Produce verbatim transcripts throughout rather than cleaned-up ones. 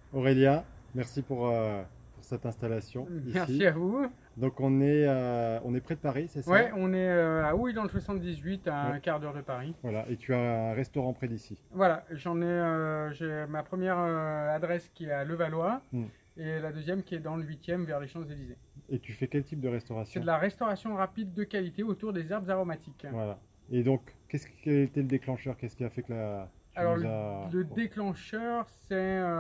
Aurélia, merci pour, euh, pour cette installation Merci ici. à vous. Donc on est, euh, on est près de Paris, c'est ça? Ouais, on est euh, à Houille dans le soixante-dix-huit, à Ouais. un quart d'heure de Paris. Voilà, et tu as un restaurant près d'ici. Voilà, j'en ai, euh, j'ai ma première euh, adresse qui est à Levallois Hmm. et la deuxième qui est dans le huitième vers les Champs-Élysées. Et tu fais quel type de C'est de restauration? la restauration rapide de qualité autour des herbes aromatiques. Voilà. Et donc, qu'est-ce qui quel était le déclencheur? Qu'est-ce qui a fait que la, tu Alors nous le, as... le déclencheur, c'est,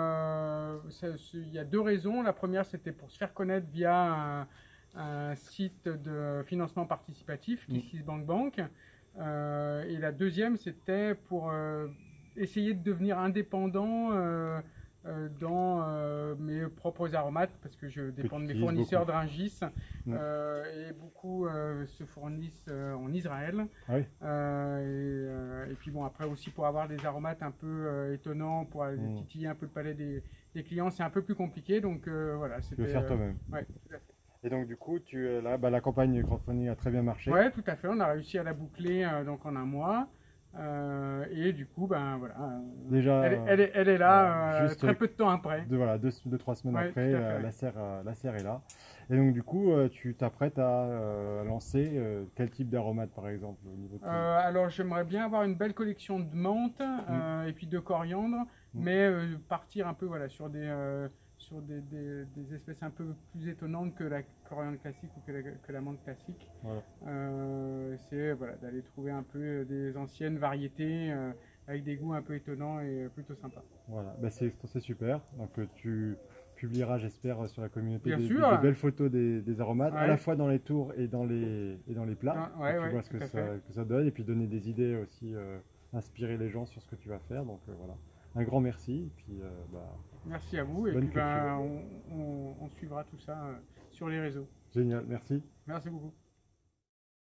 euh, c'est- c'est- il y a deux raisons. La première, c'était pour se faire connaître via un, un site de financement participatif, Hmm. KissKissBankBank. Euh, et la deuxième, c'était pour euh, essayer de devenir indépendant euh, euh, dans euh, mes propres aromates, parce que je Que tu dépends de mes utilises beaucoup. fournisseurs de Rungis, Hmm. euh, et beaucoup euh, se fournissent euh, en Israël. Ah oui? Euh, et, euh, et puis bon, après aussi pour avoir des aromates un peu euh, étonnants, pour aller Hmm. titiller un peu le palais des, des clients, c'est un peu plus compliqué. Donc euh, voilà, Tu veux c'était. faire Euh, toi-même. ouais, tout à fait. Et donc du coup, tu es là, bah, la campagne crowdfunding a très bien marché. Ouais, tout à fait. On a réussi à la boucler euh, donc en un mois. Euh, et du coup, ben voilà, euh, Déjà, elle, est- euh, elle, est, elle est voilà, là euh, juste très peu de temps après. deux, voilà, deux, deux, trois semaines Ouais, après, tout à fait. euh, Ouais. la serre, euh, la serre est là. Et donc du coup, euh, tu t'apprêtes à euh, lancer euh, quel type d'aromate par exemple au niveau de tes... Euh, alors j'aimerais bien avoir une belle collection de menthe Mm, euh, et puis de coriandre, mm. mais euh, partir un peu voilà, sur, des, euh, sur des, des- des espèces un peu plus étonnantes que la coriandre classique ou que la, que la menthe classique. Voilà. Euh, c'est voilà, d'aller trouver un peu des anciennes variétés euh, avec des goûts un peu étonnants et plutôt sympas. Voilà. Bah, c'est c'est super. Donc euh, tu publieras, j'espère, euh, sur la communauté Bien des, des- sûr, des belles photos des, des aromates, à la ouais, fois dans les tours et dans les, et dans les plats, non, pour ouais, que tu ouais, vois ce tout que à ça, fait. que ça donne, et puis donner des idées aussi, euh, inspirer les gens sur ce que tu vas faire. Donc euh, voilà. Un grand merci, et puis euh, bah, Merci à vous et bonne puis culture. ben, on, on- on suivra tout ça euh, sur les réseaux. Génial, merci. Merci beaucoup.